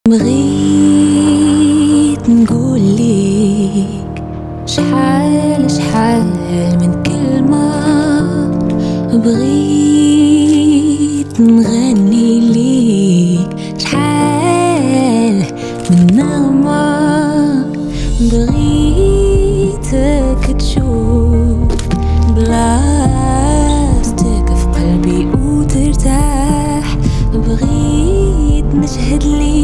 بغيت نقولك شحال من كلمة، بغيت نغني ليك شحال من نغمة، بغيتك تشوف بلاصتك في قلبي وترتاح، بغيت نشهد ليك